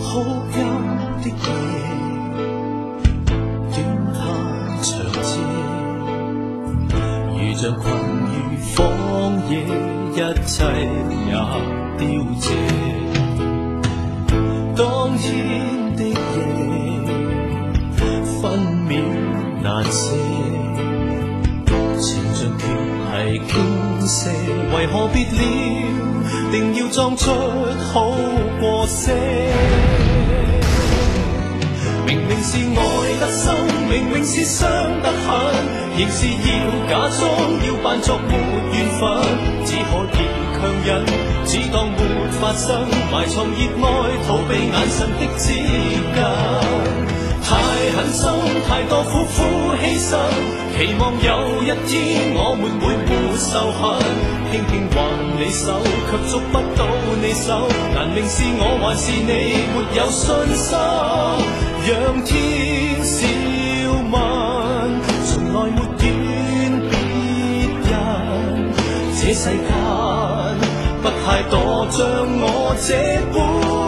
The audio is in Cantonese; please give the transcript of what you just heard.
哭泣的夜，短嘆長嗟，如像困於荒野，一切也凋謝。當天的夜，分秒難捨，情像血係傾瀉，為何別了？定要裝出好過些。明明是愛得深，明明是傷得狠，仍是要假裝，要扮作沒緣分，只可以強忍，只當沒發生，埋藏熱愛，逃避眼神的接近。太狠心，太多苦苦犧牲，期望有一天我們會沒仇恨，輕輕還你手，卻捉不到你手，難明是我還是你沒有信心，讓天笑問，從來沒怨別人，這世間不太多像我這般。